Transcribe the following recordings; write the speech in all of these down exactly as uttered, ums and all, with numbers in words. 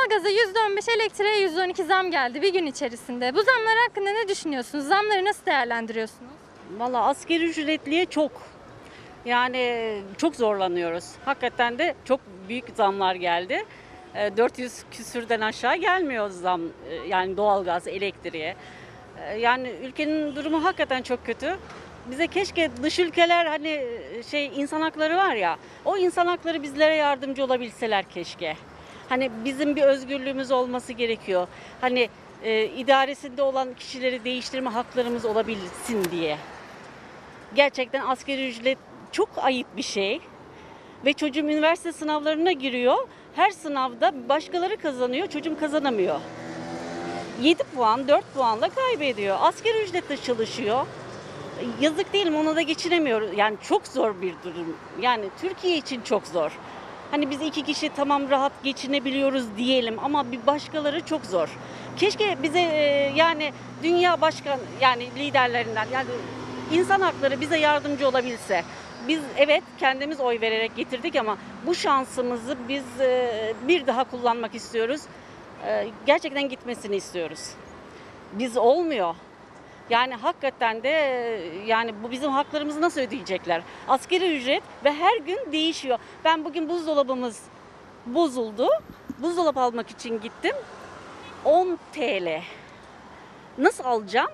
Doğalgaza yüzde on beş, elektriğe yüzde on iki zam geldi bir gün içerisinde. Bu zamlar hakkında ne düşünüyorsunuz? Zamları nasıl değerlendiriyorsunuz? Valla asgari ücretliye çok. Yani çok zorlanıyoruz. Hakikaten de çok büyük zamlar geldi. E, dört yüz küsürden aşağı gelmiyor zam. E, Yani doğalgaz, elektriğe. E, Yani ülkenin durumu hakikaten çok kötü. Bize keşke dış ülkeler hani şey insan hakları var ya, o insan hakları bizlere yardımcı olabilseler keşke. Hani bizim bir özgürlüğümüz olması gerekiyor. Hani e, idaresinde olan kişileri değiştirme haklarımız olabilsin diye. Gerçekten asgari ücret çok ayıp bir şey. Ve çocuğum üniversite sınavlarına giriyor. Her sınavda başkaları kazanıyor, çocuğum kazanamıyor. yedi puan, dört puanla kaybediyor. Asgari ücretle çalışıyor. Yazık değil mi? Ona da geçinemiyor. Yani çok zor bir durum. Yani Türkiye için çok zor. Hani biz iki kişi tamam rahat geçinebiliyoruz diyelim ama bir başkaları çok zor. Keşke bize e, yani dünya başkan yani liderlerinden yani insan hakları bize yardımcı olabilse. Biz evet kendimiz oy vererek getirdik ama bu şansımızı biz e, bir daha kullanmak istiyoruz. E, gerçekten gitmesini istiyoruz. Biz olmuyor. Yani hakikaten de yani bu bizim haklarımızı nasıl ödeyecekler? Asgari ücret ve her gün değişiyor. Ben bugün buzdolabımız bozuldu. Buzdolabı almak için gittim. on TL. Nasıl alacağım?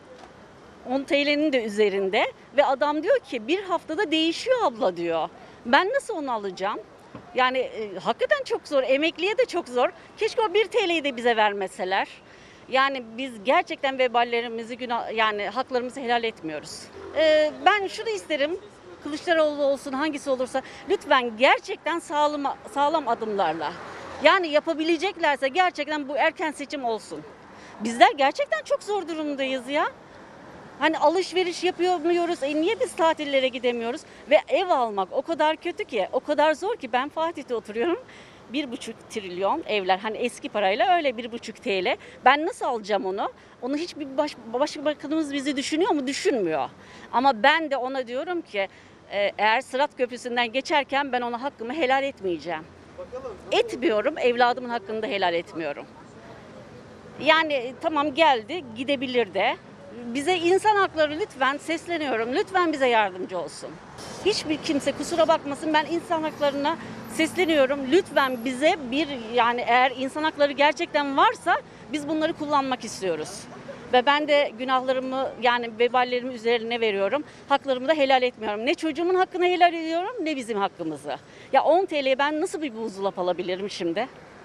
on T L'nin de üzerinde ve adam diyor ki bir haftada değişiyor abla diyor. Ben nasıl onu alacağım? Yani e, hakikaten çok zor. Emekliye de çok zor. Keşke o bir T L'yi de bize vermeseler. Yani biz gerçekten veballerimizi, günah, yani haklarımızı helal etmiyoruz. Ee, ben şunu isterim, Kılıçdaroğlu olsun hangisi olursa lütfen gerçekten sağlam, sağlam adımlarla. Yani yapabileceklerse gerçekten bu erken seçim olsun. Bizler gerçekten çok zor durumdayız ya. Hani alışveriş yapamıyoruz, e niye biz tatillere gidemiyoruz? Ve ev almak o kadar kötü ki, o kadar zor ki ben Fatih'te oturuyorum. Bir buçuk trilyon evler hani eski parayla öyle bir buçuk T L. Ben nasıl alacağım onu? Onu hiçbir baş, başbakanımız bizi düşünüyor mu? Düşünmüyor. Ama ben de ona diyorum ki e, eğer Sırat Köprüsü'nden geçerken ben ona hakkımı helal etmeyeceğim. Etmiyorum, evladımın hakkını da helal etmiyorum. Yani tamam geldi, gidebilir de. Bize insan hakları lütfen sesleniyorum. Lütfen bize yardımcı olsun. Hiçbir kimse kusura bakmasın ben insan haklarına sesleniyorum. Lütfen bize bir yani eğer insan hakları gerçekten varsa biz bunları kullanmak istiyoruz. Ve ben de günahlarımı yani veballerimi üzerine veriyorum. Haklarımı da helal etmiyorum. Ne çocuğumun hakkını helal ediyorum ne bizim hakkımızı. Ya on T L'ye ben nasıl bir buzdolabı alabilirim şimdi?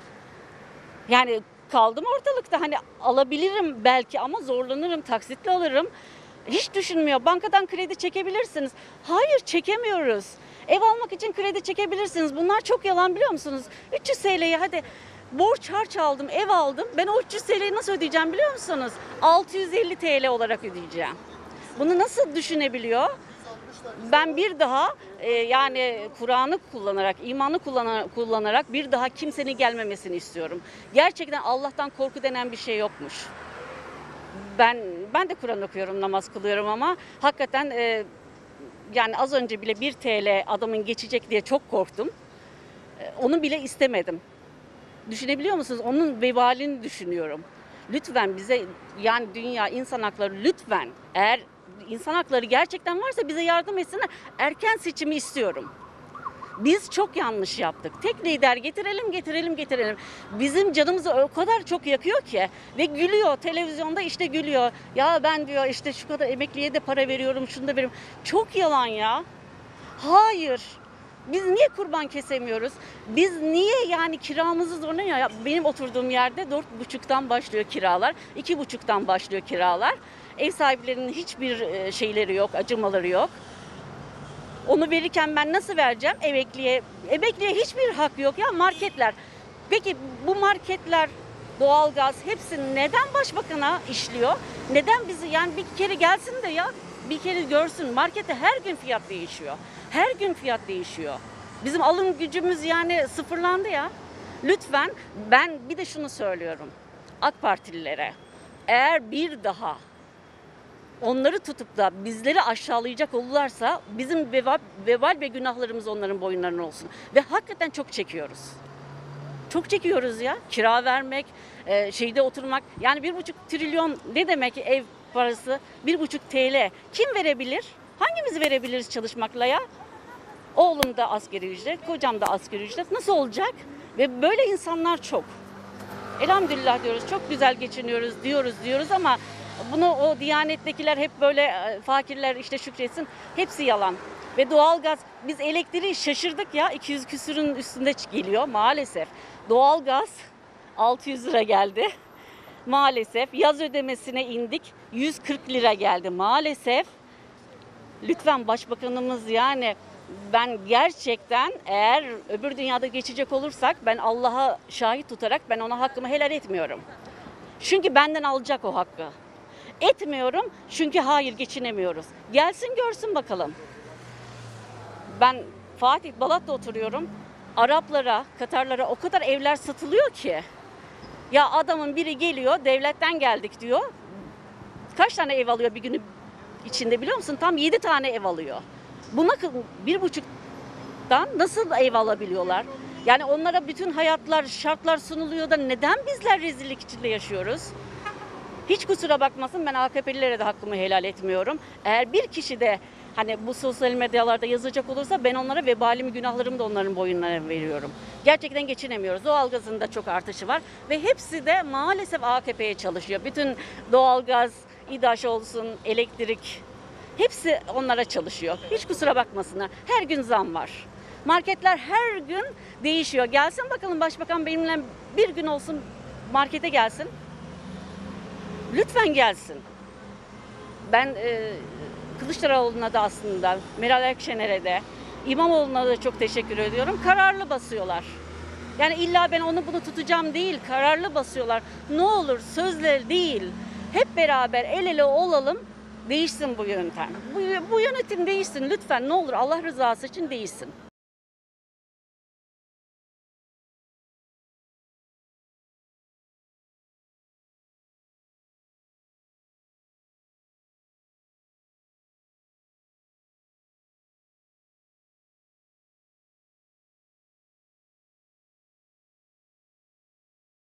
Yani kaldım ortalıkta hani alabilirim belki ama zorlanırım, taksitle alırım. Hiç düşünmüyor. Bankadan kredi çekebilirsiniz. Hayır çekemiyoruz. Ev almak için kredi çekebilirsiniz. Bunlar çok yalan biliyor musunuz? üç yüz T L'ye hadi borç harç aldım, ev aldım. Ben o üç yüz T L'yi nasıl ödeyeceğim biliyor musunuz? altı yüz elli T L olarak ödeyeceğim. Bunu nasıl düşünebiliyor? Ben bir daha e, yani Kur'an'ı kullanarak, imanı kullanarak, kullanarak bir daha kimsenin gelmemesini istiyorum. Gerçekten Allah'tan korku denen bir şey yokmuş. Ben ben de Kur'an okuyorum, namaz kılıyorum ama hakikaten e, yani az önce bile bir T L adamın geçecek diye çok korktum. E, onu bile istemedim. Düşünebiliyor musunuz? Onun vebalini düşünüyorum. Lütfen bize yani dünya insan hakları lütfen eğer insan hakları gerçekten varsa bize yardım etsinler. Erken seçimi istiyorum. Biz çok yanlış yaptık. Tek lider getirelim, getirelim, getirelim. Bizim canımızı o kadar çok yakıyor ki ve gülüyor. Televizyonda işte gülüyor. Ya ben diyor işte şu kadar emekliye de para veriyorum, şunu da veriyorum. Çok yalan ya. Hayır. Biz niye kurban kesemiyoruz? Biz niye yani kiramızı zorla ya benim oturduğum yerde dört buçuktan başlıyor kiralar, iki buçuktan başlıyor kiralar. Ev sahiplerinin hiçbir şeyleri yok, acımaları yok. Onu verirken ben nasıl vereceğim? Emekliye, emekliye hiçbir hak yok ya marketler. Peki bu marketler, doğalgaz hepsi neden başbakana işliyor? Neden bizi yani bir kere gelsin de ya bir kere görsün markette her gün fiyat değişiyor. Her gün fiyat değişiyor. Bizim alım gücümüz yani sıfırlandı ya. Lütfen ben bir de şunu söylüyorum. AK Partililere eğer bir daha onları tutup da bizleri aşağılayacak olurlarsa bizim vebal, vebal ve günahlarımız onların boyunlarına olsun. Ve hakikaten çok çekiyoruz. Çok çekiyoruz ya. Kira vermek, e, şeyde oturmak. Yani bir buçuk trilyon ne demek ev parası? Bir buçuk T L. Kim verebilir? Hangimiz verebiliriz çalışmakla ya? Oğlum da asgari ücret, kocam da asgari ücret. Nasıl olacak? Ve böyle insanlar çok. Elhamdülillah diyoruz, çok güzel geçiniyoruz diyoruz diyoruz ama bunu o Diyanet'tekiler hep böyle e, fakirler işte şükretsin. Hepsi yalan. Ve doğalgaz, biz elektriği şaşırdık ya, iki yüz küsürün üstünde geliyor maalesef. Doğalgaz altı yüz lira geldi maalesef. Yaz ödemesine indik, yüz kırk lira geldi maalesef. Lütfen başbakanımız, yani ben gerçekten eğer öbür dünyada geçecek olursak ben Allah'a şahit tutarak ben ona hakkımı helal etmiyorum. Çünkü benden alacak o hakkı. Etmiyorum çünkü hayır geçinemiyoruz. Gelsin görsün bakalım. Ben Fatih Balat'ta oturuyorum. Araplara, Katarlara o kadar evler satılıyor ki. Ya adamın biri geliyor, devletten geldik diyor. Kaç tane ev alıyor bir günü içinde biliyor musun? Tam yedi tane ev alıyor. Buna bir buçuktan nasıl ev alabiliyorlar? Yani onlara bütün hayatlar, şartlar sunuluyor da neden bizler rezillik içinde yaşıyoruz? Hiç kusura bakmasın, ben A K P'lilere de hakkımı helal etmiyorum. Eğer bir kişi de hani bu sosyal medyalarda yazacak olursa ben onlara vebalimi, günahlarımı da onların boyunlarına veriyorum. Gerçekten geçinemiyoruz. Doğalgazın da çok artışı var ve hepsi de maalesef A K P'ye çalışıyor. Bütün doğalgaz, İDAŞ olsun, elektrik hepsi onlara çalışıyor. Hiç kusura bakmasınlar. Her gün zam var. Marketler her gün değişiyor. Gelsin bakalım başbakan benimle bir gün olsun markete gelsin. Lütfen gelsin. Ben e, Kılıçdaroğlu'na da aslında, Meral Akşener'e de, İmamoğlu'na da çok teşekkür ediyorum. Kararlı basıyorlar. Yani illa ben onu bunu tutacağım değil, kararlı basıyorlar. Ne olur sözle değil, hep beraber el ele olalım, değişsin bu yöntem. Bu, bu yönetim değişsin lütfen, ne olur Allah rızası için değişsin.